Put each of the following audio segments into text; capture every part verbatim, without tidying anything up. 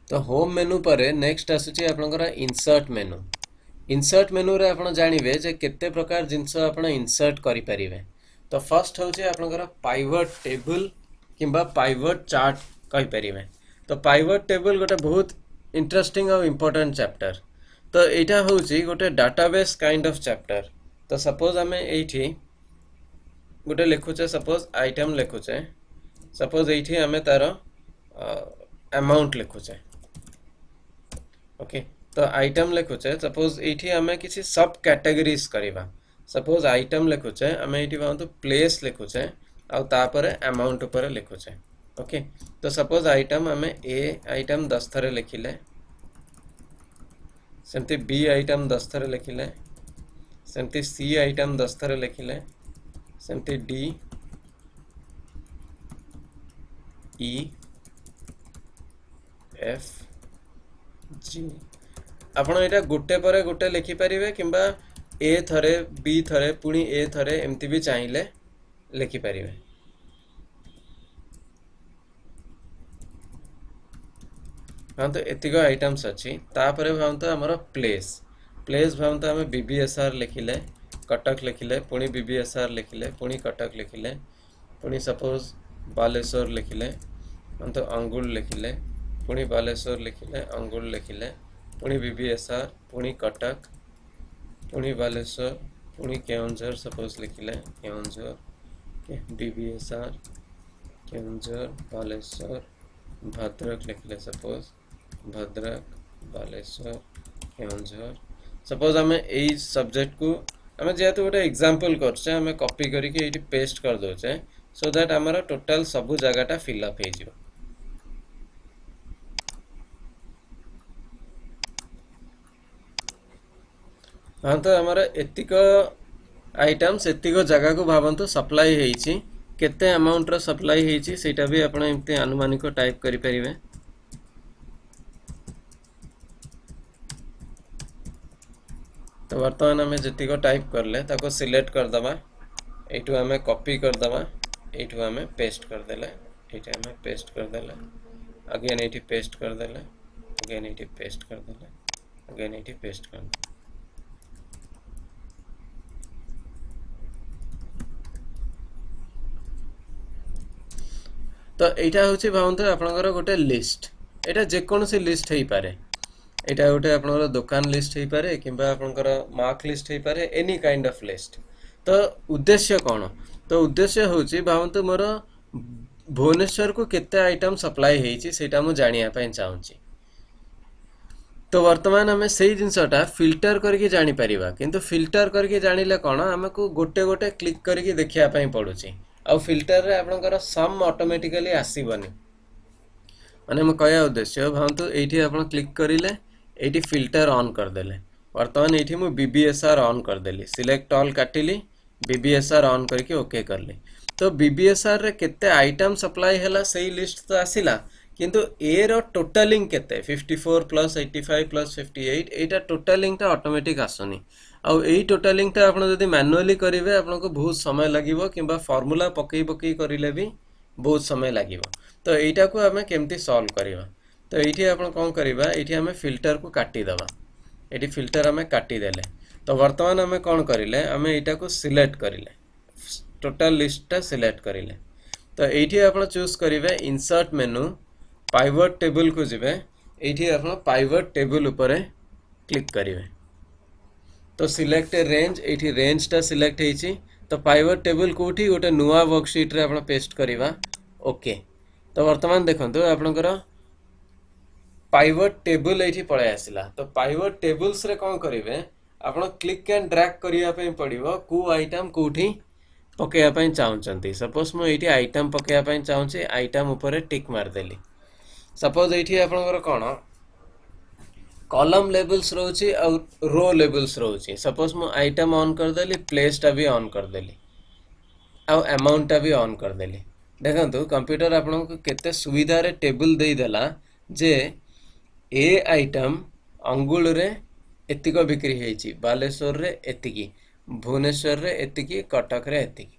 तो होम मेनू पर नेक्स्ट आसुची आपनकर इंसर्ट मेनू। इंसर्ट मेनू रे आपण जानिबे जे केते प्रकार जिंस आपण इंसर्ट करि परिबे। तो फर्स्ट होचे आपनकर पाइवट टेबल किंबा पाइवट चार्ट कहि परिबे। तो पाइवट टेबल गोटे बहुत इंटरेस्टिंग और इंपोर्टेंट चैप्टर। तो एटा होची गोटे डाटाबेस काइंड ऑफ चैप्टर। तो सपोज आमे एठी गोटे लिखुचे, सपोज आइटम लिखुचे, सपोज एठी आमे तारो अमाउंट लिखुचे। ओके, तो आइटम लिखुचे, सपोज एठी आमे किसी सब कैटेगरीज करिवा। सपोज आइटम लिखुचे, आमे एठी भांतु प्लेस लिखुचे आ तापर अमाउंट ऊपर लिखुचे। ओके, तो सपोज आइटम आमे ए आइटम दस थरे लिखिले, सेमती बी आइटम दस थरे लिखिले, सेमती सी आइटम दस थरे लिखिले, सेमती डी ई एफ जी। आपण एटा गोटे पर गोटे लिखि परिबे किंबा ए थरे बी थरे पुणी ए थरे एमती भी चाहिए लिखि परिबे। हाँ, तो एतिक आइटम्स अच्छी। तापर भावत आमर प्लेस प्लेस भावत आम बीबीएसआर लिखिले, कटक लिखिले, पुणी बीबीएसआर लिखिले, पुणी कटक लिखिले, पुणी सपोज बालेश्वर लिखिले, तो अंगुल लिखिले, पुणी बालेश्वर लिखिले, अंगुल लिखिले, पुणी बीबीएसआर, पुणी कटक, पुणी बालेश्वर, पुणी केउंझर सपोज लिखिले, केउंझर, बीबीएसआर, केउंझर, बालेश्वर, भद्रक लिखिले, सपोज भद्रक, बालेश्वर, केउंझर। सपोज आम यही सब्जेक्ट को आम जेहेतु गोटे एग्जांपल करछे, आम कॉपी करके एठी पेस्ट कर दोचे, सो दैट आमर टोटल सबु जगहटा फिलअप हो जिवो। हाँ, तो आमर एतिक आइटम्स एतिक जगह को भावंतु सप्लाई हेइछि, केते अमाउंट रो सप्लाई हेइछि सेटा भी आपण एमते अनुमानिक टाइप करि परिबे। तो वर्तमान आम जेतिक टाइप करले ताको सिलेक्ट कर दबा, एठू आम कॉपी कर दबा, एठू आम पेस्ट कर देले, एठी आम पेस्ट कर देले, अगेन एठी पेस्ट कर देले, अगेन एठी पेस्ट कर देले, अगेन एठी पेस्ट कर देले। तो यहाँ हूँ भावत आपंकर गोटे लिस्ट, एटा जेकोसी लिस्ट हो पारे, यहाँ गोटे आपंकर दुकान लिस्ट हो पारे किंबा आपंकर मार्क लिस्ट हो पारे, एनी काइंड ऑफ लिस्ट। तो उद्देश्य कौन? तो उद्देश्य हूँ भावत मोर भुवनेश्वर को केते आइटम सप्लाई होइछि सेटा मु जानिया पय चाहूँची। तो वर्तमान आम से जिनसटा फिल्टर करके जानी परिबा, किंतु फिल्टर करके जानिले कौन आमको गोटे गोटे क्लिक करके देखिया पय पड़ुछि। आउ फिल्टर रे आपनकर सम ऑटोमेटिकली आसीबनी। माने म कहया उद्देश्य भांतु एठी आपण क्लिक करिले, एठी फिल्टर ऑन कर देले। वर्तमान एठी मु बीबीएसआर ऑन कर देली, सिलेक्ट ऑल काटिली, बीबीएसआर ऑन करके ओके करली। तो बीबीएसआर रे केते आइटम सप्लाई हैला सेही लिस्ट तो आसिला, किंतु ए रो टोटलिंग केते चौवन प्लस पचासी प्लस अट्ठावन एटा टोटलिंग ता ऑटोमेटिक आसुनी। आउ एही टोटलिंग ता आपण जदी मैनुअली करिवे आपनको बहुत समय लागिवो, किंबा फार्मूला पकई पकई करिले भी बहुत समय लागिवो। तो एटा को हमें केमती सॉल्व करिवा? तो एठी आपण कोन करिवा, एठी हमें फिल्टर को काटी दबा, एठी फिल्टर हमें काटी देले। तो वर्तमान हमें कोन करिले, हमें एटा को सिलेक्ट करिले, टोटल लिस्ट ता सिलेक्ट करिले। तो एठी आपण चूज करिवे इंसर्ट मेनू, पाइवट टेबल को जिवे, एठी आपण पाइवट टेबल ऊपर क्लिक करिवे। तो सिलेक्ट रेंज, एठी रेंज टा सिलेक्ट हेछि। तो पाइवट टेबल कोठी गोटे नुआ वर्कशीट रे आपण पेस्ट करिवा, ओके। तो वर्तमान देखंतु आपनकर पाइवट टेबल एठी पळे आसिला। तो पाइवट टेबल्स रे कोन करिवे, आपण क्लिक एंड ड्रैग करिया पय पड़िवो को आइटम कोठी पकेया पय चाहुचंती। सपोज मु एठी आइटम पकेया पय चाहुची, आइटम ऊपर टिक मार देली। सपोज एठी आपनकर कोन कॉलम लेवल्स रोची और रो लेवल्स रोची। सपोज मु आइटम ऑन कर देली, प्लेस टा भी ऑन कर देली, आ अमाउंट टा भी ऑन कर देली। देखंतु कंप्यूटर आपनको केते सुविधा रे टेबल देई देला जे ए आइटम अंगुल रे एतिको बिक्री हेछि, बालेश्वर रे एतिकी, भुवनेश्वर रे एतिकी, कटक रे एतिकी।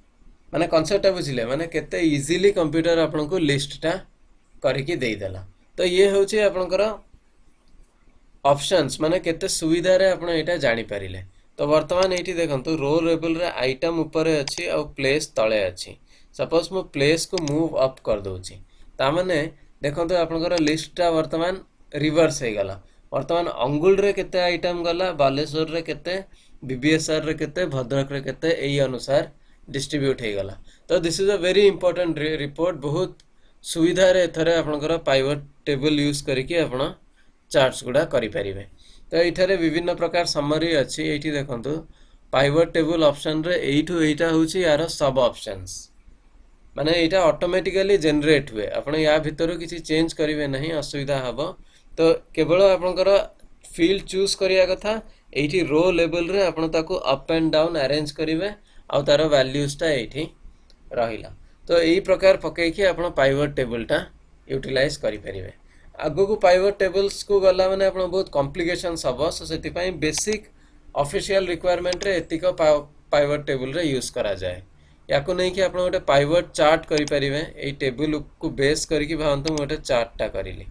माने कांसेप्ट बुझिले, माने केते इजीली कंप्यूटर आपनको लिस्ट टा करके देई देला। तो ये होची आपनकर ऑप्शंस माने केते सुविधा रे आपण एटा जानि परिले। तो वर्तमान एठी देखंतु रो लेवल रे आइटम ऊपर अछि और प्लेस तळे अछि। सपोज मु प्लेस को मूव अप कर दोची ता माने देखंतु आपनकर लिस्ट ता वर्तमान रिवर्स हे गला। वर्तमान अंगुल रे केते आइटम गला, बालेश्वर रे केते, बीबीएसआर रे केते, भद्रक रे केते, एई अनुसार डिस्ट्रीब्यूट हे गला। तो this is a very important report. बहुत सुविधा रे थरे आपनकर पाइवट टेबल यूज करके आपण चार्ट्स गुडा करि परिबे। तो एठारे विभिन्न प्रकार समरी अछि। एठी देखंतु पाइवट टेबल ऑप्शन रे एठू एटा होची यार सब ऑप्शंस माने एटा ऑटोमेटिकली जनरेट हुए। आपण या भितरो किछि चेंज करिवे नहीं, असुविधा हबो। तो केवल आपनकर फील्ड चूज करिया कथा। एठी रो लेवल रे आपण ताको अप एंड डाउन अरेंज करिवे आ तार वैल्यूज ता एठी रहिला। तो एई प्रकार पकै कि आपण पाइवट टेबल ता यूटिलाइज करि परिवे। आगो को पाइवट टेबल्स को गला माने आपण बहुत कॉम्प्लिकेशंस हबो। सो सेति पई बेसिक ऑफिशियल रिक्वायरमेंट रे एतिको पाइवट टेबल रे यूज करा जाय। याको नहीं कि आपण गोटे पाइवट चार्ट करि परिवे। एई टेबल को बेस करि कि भांतु मु गोटे चार्ट ता करिली।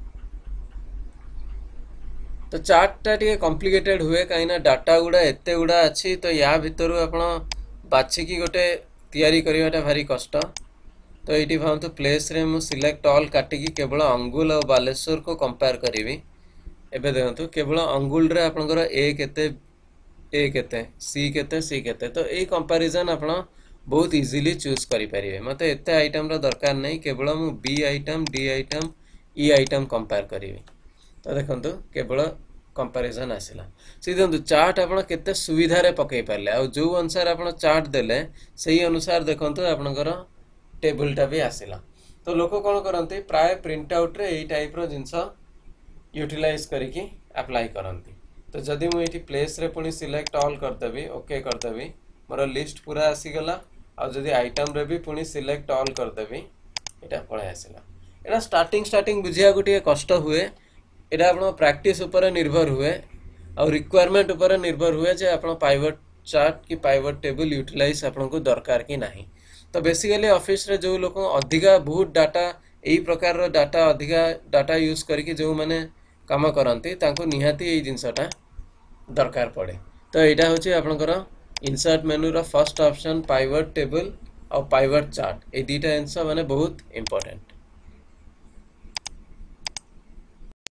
तो चार्ट टा टिके कॉम्प्लिकेटेड हुए काइना डाटा गुडा एते गुडा अछि। तो या भितरु आपण बाछि कि गोटे तयारी करिवाटा भारी कष्ट। तो एटी भांतु प्लेस रे मु सिलेक्ट ऑल काटी कि केवल अंगुल और बालेश्वर को कंपेयर करिवि। एबे देखंतु केवल अंगुल रे आपनकर ए केते, ए केते, सी केते, सी केते। तो एई कंपैरिजन आपण बहुत इजीली चूज करि परिबे। मते एते आइटम रा दरकार नै, केवल मु B item, D item, E item compare करिवि। तो देखंतु केवल कंपैरिजन आसिला। सीधंतु चार्ट आपण केते सुविधा रे पकै परले आ जो अनुसार आपण चार्ट देले सेही अनुसार देखंतु आपनकर टेबल टा भी आसिला। तो लोक कोन करंती प्राय प्रिंट आउट रे एई टाइप रो जिंस यूटिलाइज करिकि अप्लाई करंती। तो जदि मु एठी प्लेस रे पुनी सिलेक्ट ऑल कर देबी, ओके कर देबी, मोर लिस्ट पूरा आसी गला। आ जदि आइटम रे भी पुनी सिलेक्ट ऑल कर देबी, एटा पळे आसिला। एटा स्टार्टिंग स्टार्टिंग बुझिया गुटिए कष्ट हुए। एटा आपण प्रैक्टिस ऊपर निर्भर हुए और रिक्वायरमेंट ऊपर निर्भर हुए जे आपण पाइवट चार्ट की पाइवट टेबल यूटिलाइज आपण को दरकार कि नाही। तो बेसिकली ऑफिस रे जो लोक अधिका बहुत डाटा एई प्रकार रो डाटा अधिका डाटा यूज करके जो माने काम करंती तांको निहाती एई जिंसटा दरकार पड़े। तो एटा होची आपनकर इंसर्ट मेनू रो फर्स्ट ऑप्शन पाइवट टेबल और पाइवट चार्ट। ए दुटा आंसर माने बहुत इंपोर्टेंट।